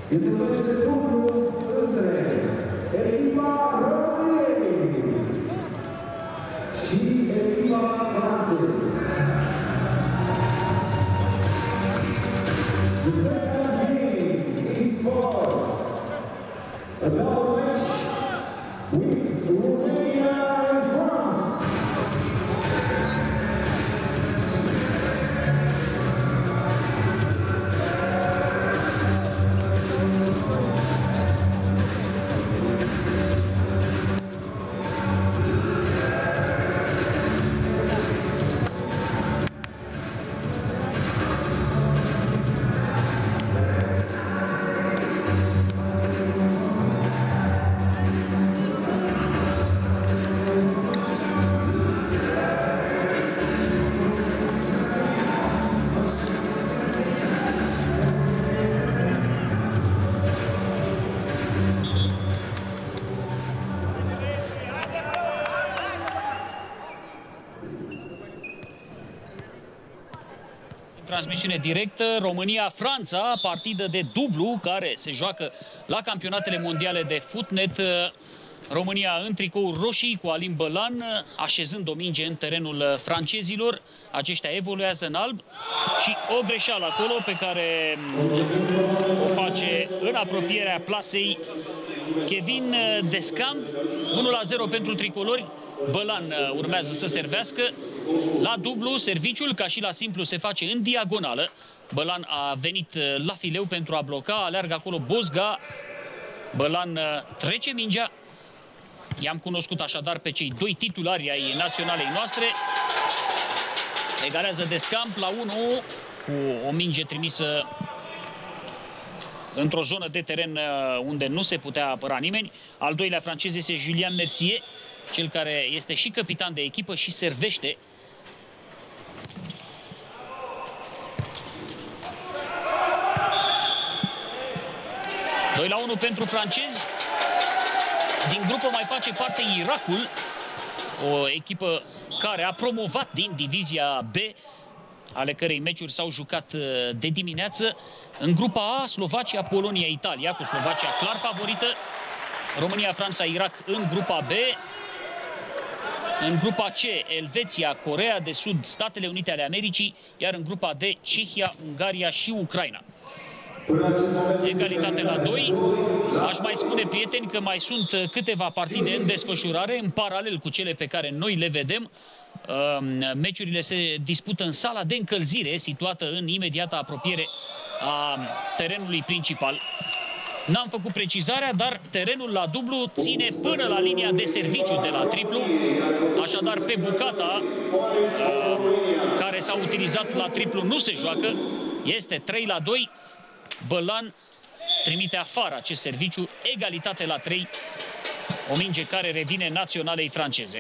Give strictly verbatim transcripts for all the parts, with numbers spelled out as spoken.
Este un meci de dublu între echipa României și echipa Franței. The second game is for a double match with Romania and France. Transmisiune directă, România-Franța, partidă de dublu care se joacă la campionatele mondiale de Futnet. România în tricouri roșii cu Alin Bălan, așezând o minge în terenul francezilor. Aceștia evoluează în alb și o greșeală acolo pe care o face în apropierea plasei Kevin Descamp. unu la zero pentru tricolori. Bălan urmează să servească. La dublu, serviciul, ca și la simplu, se face în diagonală. Bălan a venit la fileu pentru a bloca, aleargă acolo Bozga. Bălan trece mingea. I-am cunoscut așadar pe cei doi titulari ai naționalei noastre. Egalează Descamp la unu cu o minge trimisă într-o zonă de teren unde nu se putea apăra nimeni. Al doilea francez este Julien Mercier, cel care este și capitan de echipă și servește. doi la unu pentru francezi. Din grupă mai face parte Irakul, o echipă care a promovat din divizia B, ale cărei meciuri s-au jucat de dimineață. În grupa A, Slovacia, Polonia, Italia, cu Slovacia clar favorită. România, Franța, Irak în grupa B. În grupa C, Elveția, Coreea de Sud, Statele Unite ale Americii, iar în grupa D, Cehia, Ungaria și Ucraina. Egalitate la doi. Aș mai spune, prieteni, că mai sunt câteva partide în desfășurare, în paralel cu cele pe care noi le vedem. Meciurile se dispută în sala de încălzire, situată în imediată apropiere a terenului principal. N-am făcut precizarea, dar terenul la dublu ține până la linia de serviciu de la triplu. Așadar, pe bucata care s-a utilizat la triplu nu se joacă. Este trei la doi. Bălan trimite afară acest serviciu. Egalitate la trei. O minge care revine naționalei franceze.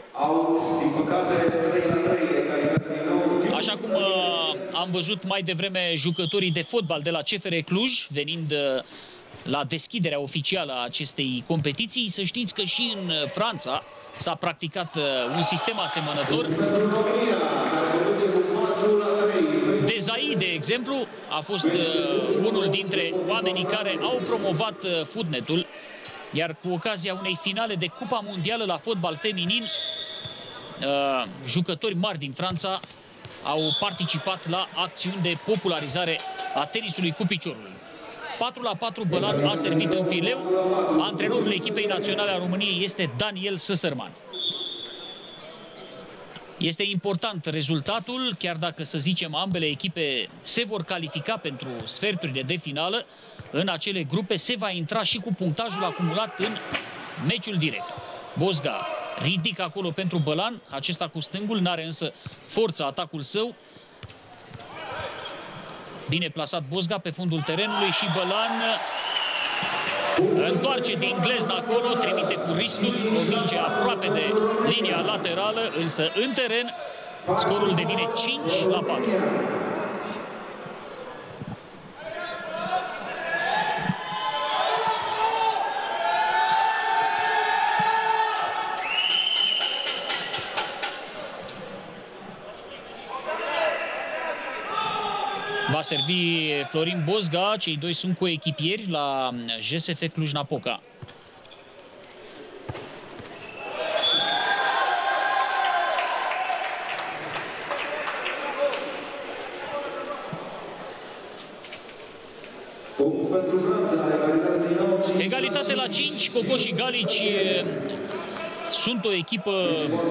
Așa cum uh, am văzut mai devreme jucătorii de fotbal de la C F R Cluj, venind uh, la deschiderea oficială a acestei competiții, să știți că și în Franța s-a practicat uh, un sistem asemănător. Dezai, de exemplu, a fost uh, unul dintre oamenii care au promovat uh, Futnetul, iar cu ocazia unei finale de Cupa Mondială la fotbal feminin, uh, jucători mari din Franța au participat la acțiuni de popularizare a tenisului cu piciorul. patru la patru, Bălan a servit în fileu. Antrenorul echipei naționale a României este Daniel Săsărman. Este important rezultatul, chiar dacă, să zicem, ambele echipe se vor califica pentru sferturile de finală. În acele grupe se va intra și cu punctajul acumulat în meciul direct. Bozga ridică acolo pentru Bălan, acesta cu stângul, n-are însă forța atacul său. Bine plasat Bozga pe fundul terenului și Bălan întoarce din glezna acolo, trimite cu ristul, o minge aproape de linia laterală, însă în teren scorul devine cinci la patru. Va servi Florin Bozga, cei doi sunt coechipieri la J S F Cluj-Napoca. Pentru Franța, egalitate din nou, cinci egalitate la cinci, Coco și Galici sunt o echipă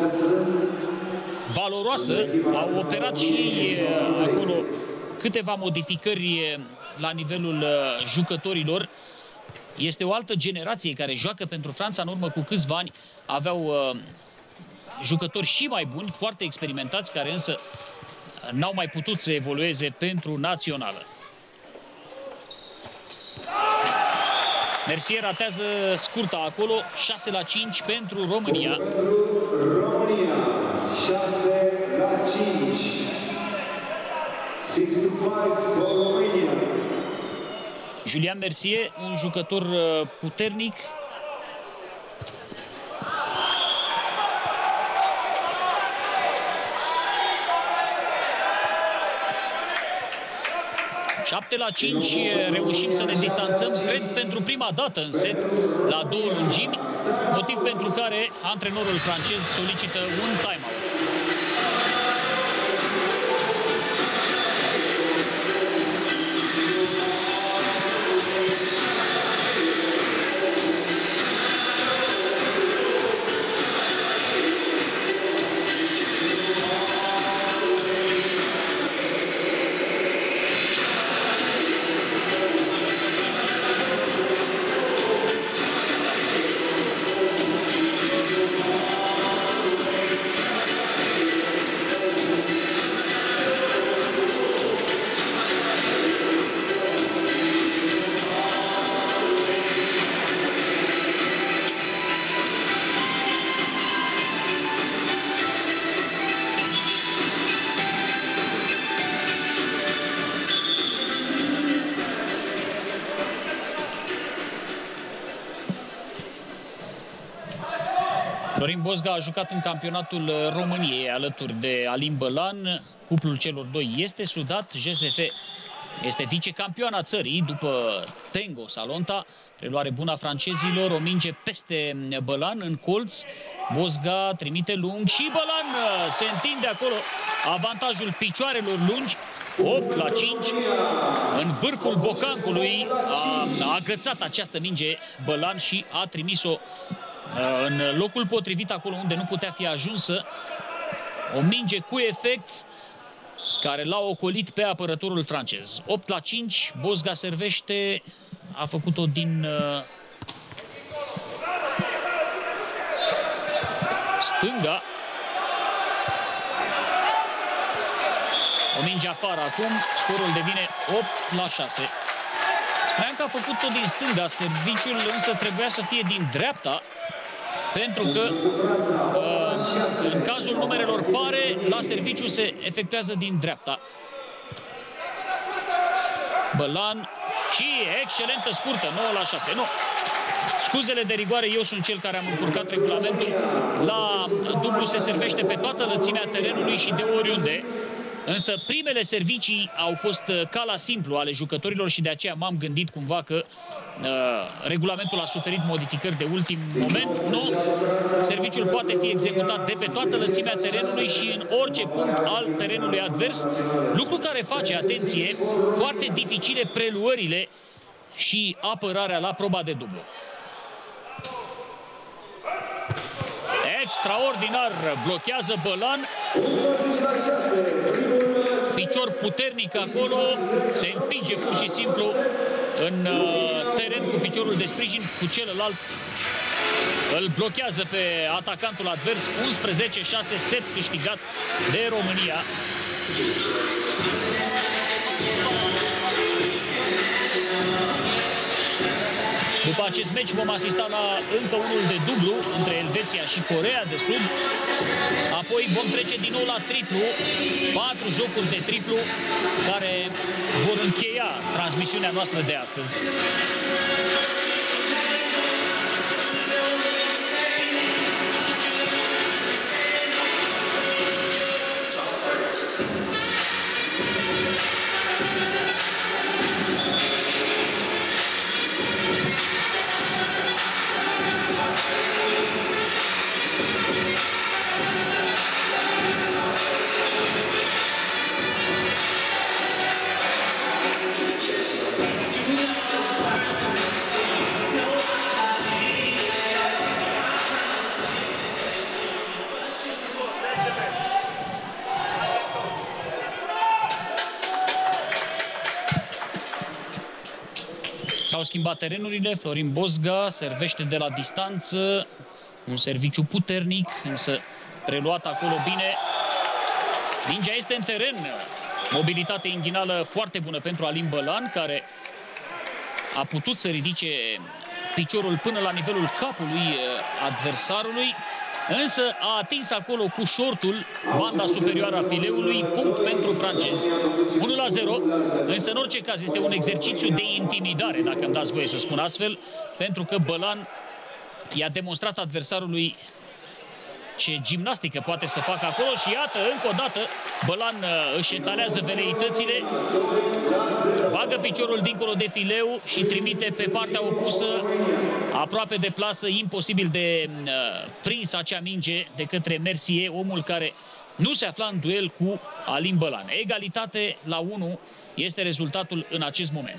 valoroasă, au operat și ei acolo câteva modificări la nivelul jucătorilor. Este o altă generație care joacă pentru Franța. În urmă cu câțiva ani aveau jucători și mai buni, foarte experimentați, care însă n-au mai putut să evolueze pentru națională. Mercier ratează scurta acolo, șase la cinci pentru România. Pentru România, șase la cinci. șase to five for Romania. Julian Mercier, un jucător puternic. șapte la cinci, reușim să ne distanțăm, cred, pentru prima dată în set, la două lungimi, motiv pentru care antrenorul francez solicită un time-out. Florin Bozga a jucat în campionatul României alături de Alin Bălan. Cuplul celor doi este sudat. J S F este vicecampioana țării după Tengo Salonta. Preluare bună a francezilor, o minge peste Bălan în colț. Bozga trimite lung și Bălan se întinde acolo. Avantajul picioarelor lungi. opt la cinci. În vârful bocancului a agățat această minge Bălan și a trimis-o în locul potrivit, acolo unde nu putea fi ajunsă. O minge cu efect care l-a ocolit pe apărătorul francez. opt la cinci, Bozga servește, a făcut-o din uh, stânga. O minge afară acum, scorul devine opt la șase. Spuneam că a făcut-o din stânga, serviciul însă trebuia să fie din dreapta, pentru că uh, în cazul numerelor pare, la serviciu se efectuează din dreapta. Bălan și excelentă scurtă, nouă la șase. Nu. Scuzele de rigoare, eu sunt cel care am încurcat regulamentul. La dublu se servește pe toată lățimea terenului și de oriunde. Însă primele servicii au fost ca la simplu ale jucătorilor și de aceea m-am gândit cumva că uh, regulamentul a suferit modificări de ultim moment. Nu, serviciul poate fi executat de pe toată lățimea terenului și în orice punct al terenului advers, lucru care face, atenție, foarte dificile preluările și apărarea la proba de dublu. Extraordinar, blochează Bălan. Picior puternic acolo, se împinge pur și simplu în uh, teren cu piciorul de sprijin, cu celălalt îl blochează pe atacantul advers. unsprezece șase, set câștigat de România. După acest meci vom asista la încă unul de dublu între Elveția și Coreea de Sud. Apoi vom trece din nou la triplu, patru jocuri de triplu care vor încheia transmisiunea noastră de astăzi. S-au schimbat terenurile, Florin Bozga servește de la distanță, un serviciu puternic, însă preluat acolo bine. Mingea este în teren, mobilitate inghinală foarte bună pentru Alin Bălan, care a putut să ridice piciorul până la nivelul capului adversarului, însă a atins acolo cu șortul banda superioară a fileului, punct pentru francezi. unu la zero, însă în orice caz este un exercițiu de intimidare, dacă îmi dați voie să spun astfel, pentru că Bălan i-a demonstrat adversarului ce gimnastică poate să facă acolo și iată, încă o dată, Bălan își etalează veleitățile, bagă piciorul dincolo de fileu și trimite pe partea opusă, aproape de plasă, imposibil de uh, prins acea minge de către Mercier, omul care nu se afla în duel cu Alin Bălan. Egalitate la unu este rezultatul în acest moment.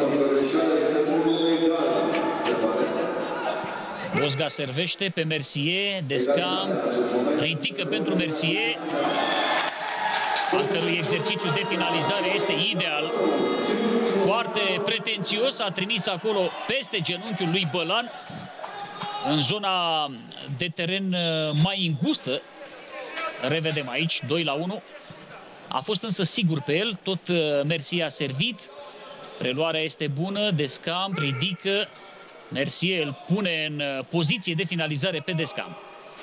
Bozga servește pe Mercier, Descamp, ridică pentru Mercier, al cărui exercițiu de finalizare este ideal. Foarte pretențios, a trimis acolo peste genunchiul lui Bălan, în zona de teren mai îngustă. Revedem aici, doi la unu. A fost însă sigur pe el, tot Mercier a servit. Preluarea este bună, Descamp ridică. Mercier îl pune în poziție de finalizare pe Descamp.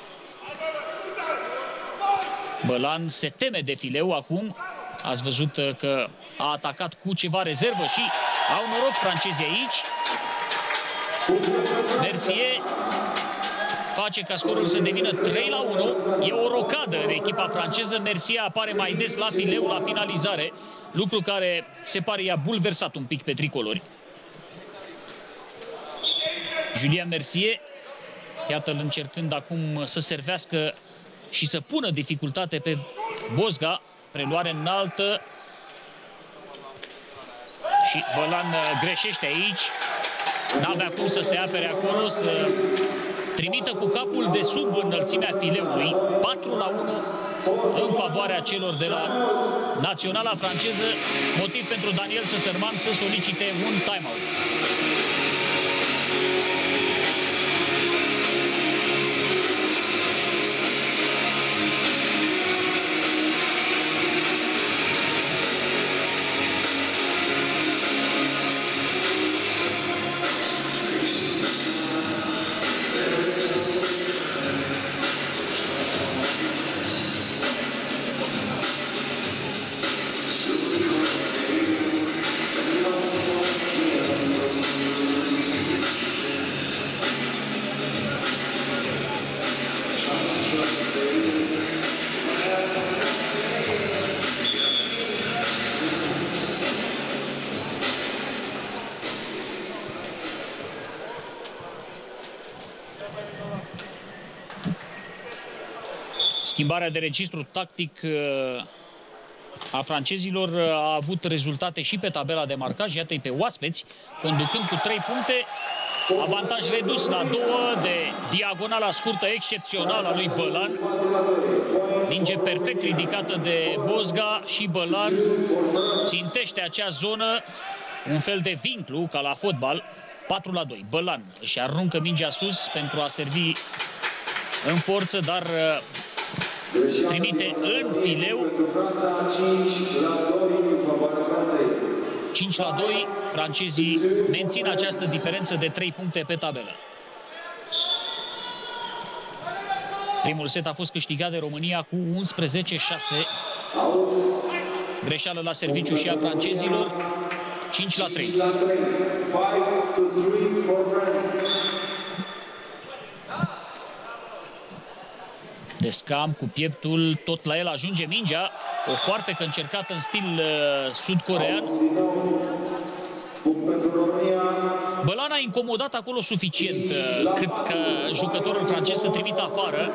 Bălan se teme de fileu acum. Ați văzut că a atacat cu ceva rezervă și au noroc francezii aici. Mercier face ca scorul să devină trei la unu. E o rocadă în echipa franceză. Mercier apare mai des la fileu, la finalizare, lucru care se pare i-a bulversat un pic pe tricolori. Julien Mercier, iată-l încercând acum să servească și să pună dificultate pe Bozga. Preluare înaltă și Bălan greșește aici. N-avea cum să se apere acolo, să trimită cu capul de sub înălțimea fileului. patru la unu în favoarea celor de la naționala franceză, motiv pentru Daniel Săsărman să solicite un timeout. Schimbarea de registru tactic a francezilor a avut rezultate și pe tabela de marcaj. Iată-i pe oaspeți, conducând cu trei puncte. Avantaj redus la două de diagonala scurtă excepțională a lui Bălan. Minge perfect ridicată de Bozga și Bălan țintește acea zonă, un fel de vinclu ca la fotbal. patru la doi. Bălan își aruncă mingea sus pentru a servi în forță, dar trimite în fileu. cinci la doi, francezii mențin această diferență de trei puncte pe tabelă. Primul set a fost câștigat de România cu unsprezece șase. Greșeală la serviciu și a francezilor. cinci la trei. Descamp cu pieptul, tot la el ajunge mingea. O foarfecă încercată în stil uh, sud-corean. Bălan a incomodat acolo suficient uh, cât ca jucătorul francez să trimită afară.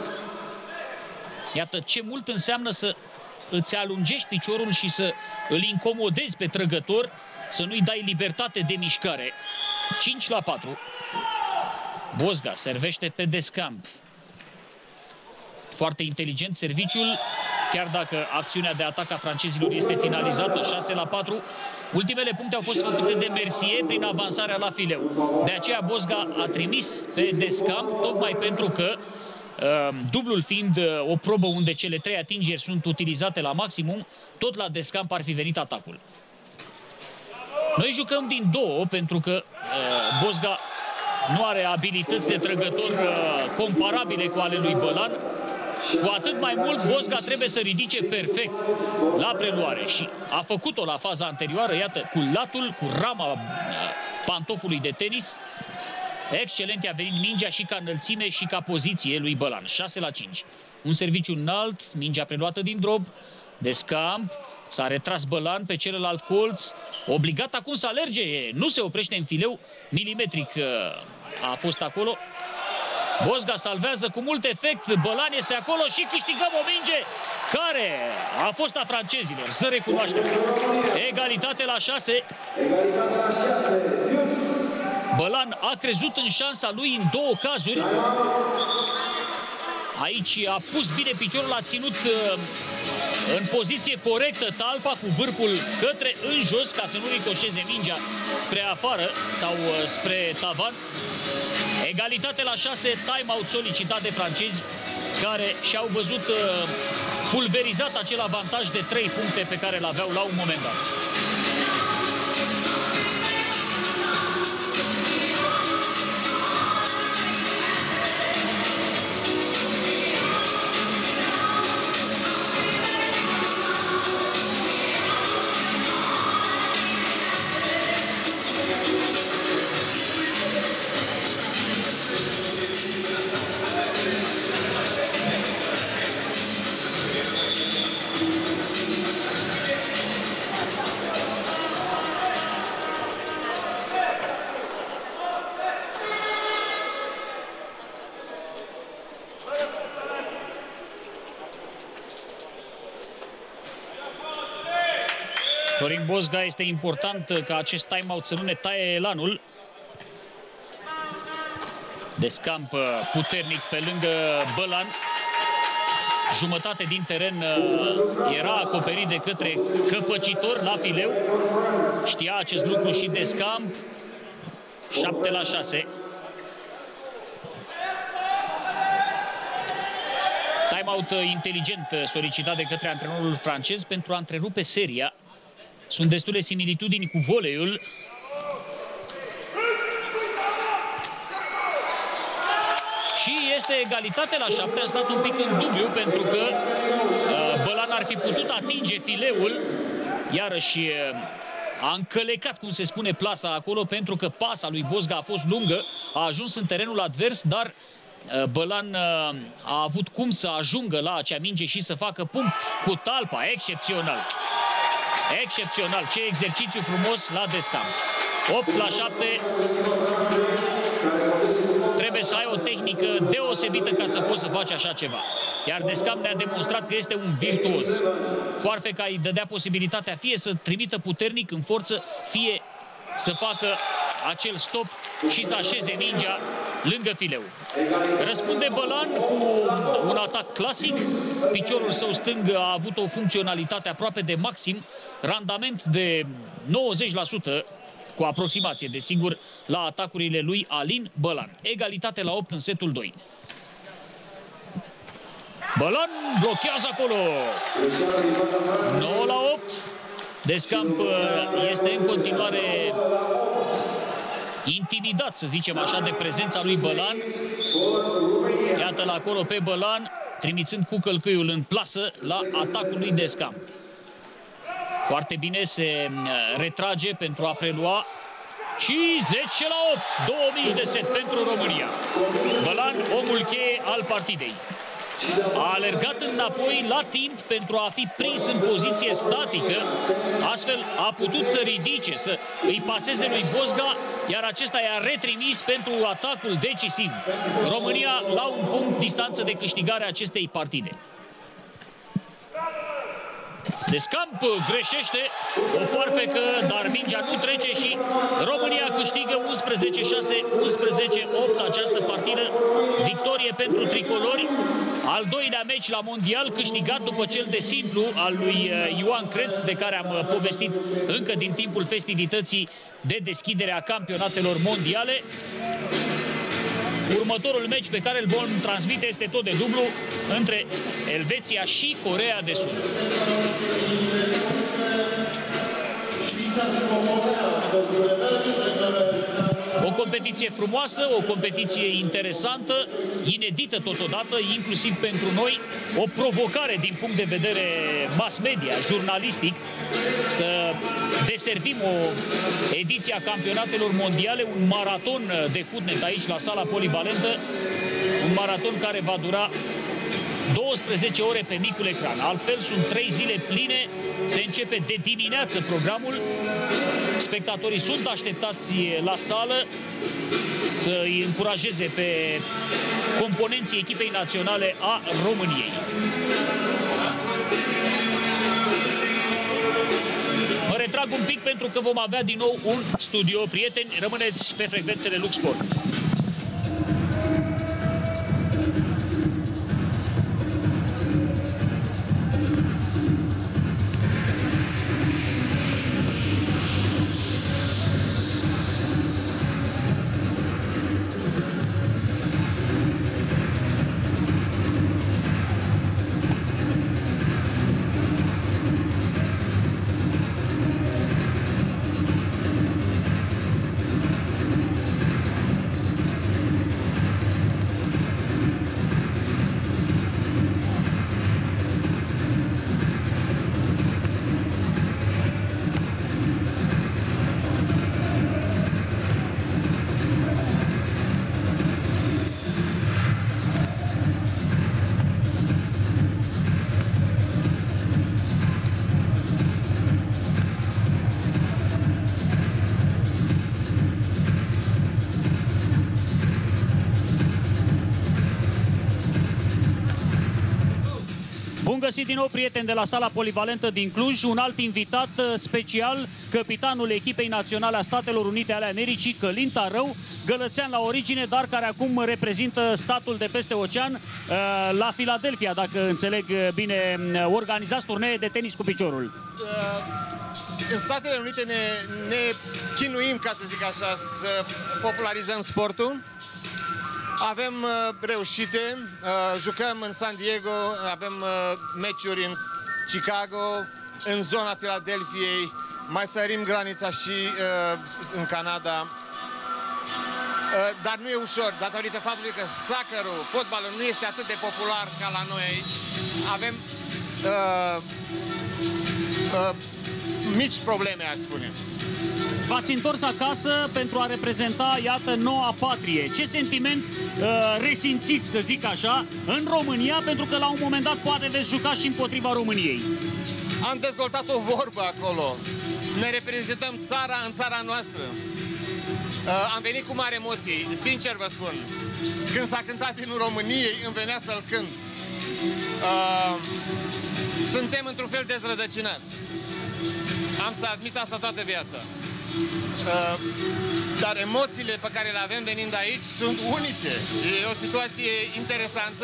Iată ce mult înseamnă să îți alungești piciorul și să îl incomodezi pe trăgător, să nu-i dai libertate de mișcare. cinci la patru. Bozga servește pe Descamp. Foarte inteligent serviciul. chiar dacă acțiunea de atac a francezilor este finalizată. șase la patru. Ultimele puncte au fost făcute de Mercier prin avansarea la fileu. De aceea Bosga a trimis pe Descamp, tocmai pentru că dublul fiind o probă unde cele trei atingeri sunt utilizate la maximum, tot la Descamp ar fi venit atacul. Noi jucăm din două pentru că uh, Bosga nu are abilități de trăgător uh, comparabile cu ale lui Bălan. Cu atât mai mult Bosga trebuie să ridice perfect la preluare și a făcut-o la faza anterioară, iată, cu latul, cu rama uh, pantofului de tenis. Excelent i-a venit mingea și ca înălțime și ca poziție lui Bălan. șase la cinci. Un serviciu înalt, mingea preluată din drop. Descamp, s-a retras Bălan pe celălalt colț. Obligat acum să alerge, nu se oprește în fileu. Milimetric a fost acolo. Bosga salvează cu mult efect. Bălan este acolo și câștigăm o minge care a fost a francezilor. Să recunoaștem. Egalitate la șase. Egalitate la șase. Bălan a crezut în șansa lui în două cazuri. Aici a pus bine piciorul, a ținut în poziție corectă talpa cu vârful către în jos ca să nu ricoșeze mingea spre afară sau spre tavan. Egalitate la șase, time-out solicitat de francezi care și-au văzut pulverizat acel avantaj de trei puncte pe care l-aveau la un moment dat. Florin Bosga, este important ca acest time-out să nu ne taie elanul. Descamp puternic pe lângă Bălan. Jumătate din teren era acoperit de către căpăcitor la fileu. Știa acest lucru și Descamp. șapte la șase. Time-out inteligent solicitat de către antrenorul francez pentru a întrerupe seria. Sunt destule similitudini cu voleiul. Și este egalitate la șapte. A stat un pic în dubiu pentru că uh, Bălan ar fi putut atinge fileul. Iarăși uh, a încălecat, cum se spune, plasa acolo pentru că pasa lui Bosga a fost lungă. A ajuns în terenul advers, dar uh, Bălan uh, a avut cum să ajungă la acea minge și să facă punct cu talpa. Excepțional! Excepțional! Ce exercițiu frumos la Descamp. opt la șapte. Trebuie să ai o tehnică deosebită ca să poți să faci așa ceva. Iar Descamp ne-a demonstrat că este un virtuos. Foarfeca îi dădea posibilitatea fie să trimită puternic în forță, fie să facă acel stop și să așeze mingea lângă fileu. Răspunde Bălan cu un atac clasic. Piciorul său stâng a avut o funcționalitate aproape de maxim, randament de nouăzeci la sută, cu aproximație, desigur, la atacurile lui Alin Bălan. Egalitate la opt în setul doi. Bălan blochează acolo. nouă la opt. Descamp este în continuare intimidat, să zicem așa, de prezența lui Bălan. Iată-l acolo pe Bălan, trimițând cu călcâiul în plasă la atacul lui Descamp. Foarte bine se retrage pentru a prelua. Și zece la opt, două mici de set pentru România. Bălan, omul cheie al partidei. A alergat înapoi la timp pentru a fi prins în poziție statică, astfel a putut să ridice, să îi paseze lui Bosga, iar acesta i-a retrimis pentru atacul decisiv. România la un punct distanță de câștigare a acestei partide. de scamp, greșește o foarfecă, dar mingea nu trece și România câștigă unsprezece șase, unsprezece opt această partidă. Victorie pentru tricolori, al doilea meci la mondial câștigat după cel de simplu al lui Ioan Creț, de care am povestit încă din timpul festivității de deschidere a campionatelor mondiale. Următorul meci pe care îl vom transmite este tot de dublu între Elveția și Coreea de Sud. O competiție frumoasă, o competiție interesantă, inedită totodată, inclusiv pentru noi, o provocare din punct de vedere mass media, jurnalistic, să deservim o ediție a campionatelor mondiale, un maraton de Futnet aici la sala polivalentă, un maraton care va dura douăsprezece ore pe micul ecran. Altfel sunt trei zile pline, se începe de dimineață programul. Spectatorii sunt așteptați la sală să îi încurajeze pe componenții echipei naționale a României. Mă retrag un pic pentru că vom avea din nou un studio. Prieteni, rămâneți pe frecvențele Lux Sport. Bun găsit din nou, prieteni, de la sala polivalentă din Cluj. Un alt invitat special, capitanul echipei naționale a Statelor Unite ale Americii, Călin Tarău, gălățean la origine, dar care acum reprezintă statul de peste ocean la Philadelphia, dacă înțeleg bine. Organizați turnee de tenis cu piciorul. În Statele Unite ne, ne chinuim, ca să zic așa, să popularizăm sportul. Avem uh, reușite, uh, jucăm în San Diego, avem uh, meciuri în Chicago, în zona Philadelphiei, mai sărim granița și uh, în Canada. Uh, dar nu e ușor, datorită faptului că soccerul, fotbalul nu este atât de popular ca la noi aici. Avem uh, uh, mici probleme, aș spune. V-ați întors acasă pentru a reprezenta, iată, noua patrie. Ce sentiment uh, resimțiți, să zic așa, în România, pentru că la un moment dat poate veți juca și împotriva României? Am dezvoltat o vorbă acolo. Ne reprezentăm țara în țara noastră. Uh, am venit cu mari emoții, sincer vă spun. Când s-a cântat în României, îmi venea să-l cânt. Uh, suntem într-un fel dezrădăcinați. Am să admit asta toată viața. Uh, dar emoțiile pe care le avem venind aici sunt unice. E o situație interesantă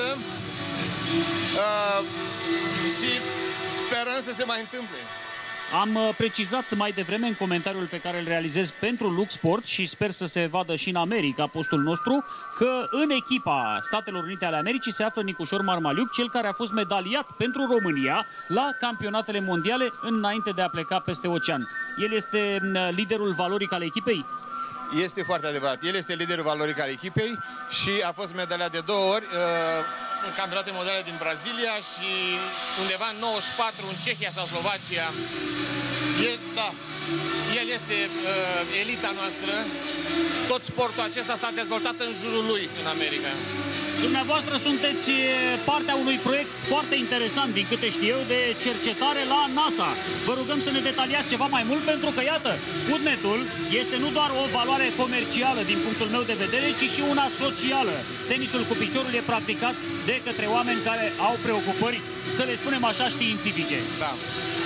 uh, și sperăm să se mai întâmple. Am precizat mai devreme în comentariul pe care îl realizez pentru Lux Sport și sper să se vadă și în America, postul nostru, că în echipa Statelor Unite ale Americii se află Nicușor Marmaliuc, cel care a fost medaliat pentru România la campionatele mondiale înainte de a pleca peste ocean. El este liderul valoric al echipei? Este foarte adevărat. El este liderul valoric al echipei și a fost medaliat de două ori uh, în campionatele mondiale din Brazilia și undeva în nouăzeci și patru în Cehia sau Slovacia. El, da, el este uh, elita noastră. Tot sportul acesta s-a dezvoltat în jurul lui în America. Dumneavoastră sunteți partea unui proiect foarte interesant, din câte știu eu, de cercetare la NASA. Vă rugăm să ne detaliați ceva mai mult, pentru că, iată, Futnetul este nu doar o valoare comercială din punctul meu de vedere, ci și una socială. Tenisul cu piciorul e practicat de către oameni care au preocupări, să le spunem așa, științifice. Da.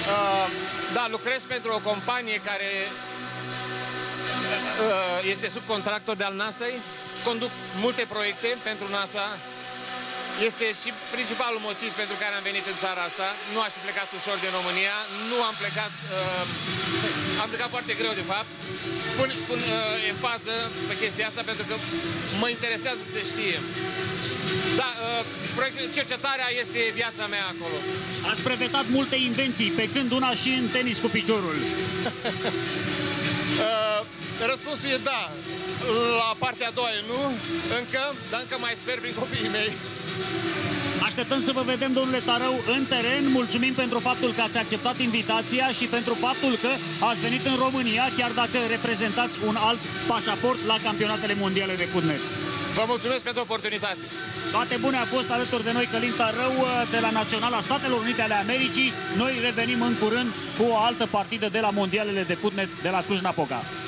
Uh, da, lucrez pentru o companie care uh, este subcontractor de al NASA-i. Conduc multe proiecte pentru NASA. Este și principalul motiv pentru care am venit în țara asta. Nu aș fi plecat ușor din România. Nu am plecat... Uh, am plecat foarte greu, de fapt. Pun, pun uh, în fază pe chestia asta pentru că mă interesează să știe. Da, uh, cercetarea este viața mea acolo. Ați brevetat multe invenții, pe când una și în tenis cu piciorul. uh, răspunsul e da. La partea a doua e nu, încă, dar încă mai sper prin copiii mei. Așteptăm să vă vedem, domnule Tarău, în teren. Mulțumim pentru faptul că ați acceptat invitația și pentru faptul că ați venit în România, chiar dacă reprezentați un alt pașaport la campionatele mondiale de Futnet. Vă mulțumesc pentru oportunitate. Toate bune, a fost alături de noi Călin Tarău de la Naționala Statelor Unite ale Americii. Noi revenim în curând cu o altă partidă de la mondialele de Futnet de la Cluj-Napoca.